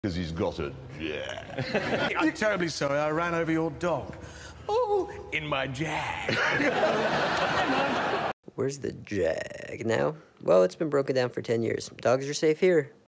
Because he's got a jag. I'm terribly sorry, I ran over your dog. Oh, in my jag. Where's the Jag now? Well, it's been broken down for 10 years. Dogs are safe here.